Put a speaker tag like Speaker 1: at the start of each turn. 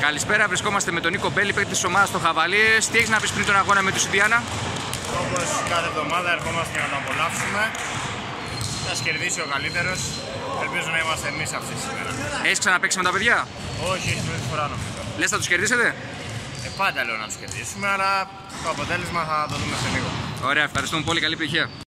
Speaker 1: Καλησπέρα, βρισκόμαστε με τον Νίκο Μπέλη, παίκτη της ομάδας των Χαβαλίες. Τι έχεις να πεις πριν τον αγώνα με τους Ινδιάνα?
Speaker 2: Όπως κάθε εβδομάδα ερχόμαστε να το απολαύσουμε. Θα κερδίσει ο καλύτερος. Ελπίζω να είμαστε εμείς αυτή σήμερα.
Speaker 1: Έχεις ξαναπαίξει με τα παιδιά?
Speaker 2: Όχι, έχει πρώτη φορά νομίζω.
Speaker 1: Λες θα τους κερδίσετε?
Speaker 2: Πάντα λέω να τους κερδίσουμε, αλλά το αποτέλεσμα θα το δούμε σε λίγο.
Speaker 1: Ωραία, ευχαριστούμε πολύ, καλή επιτυχία.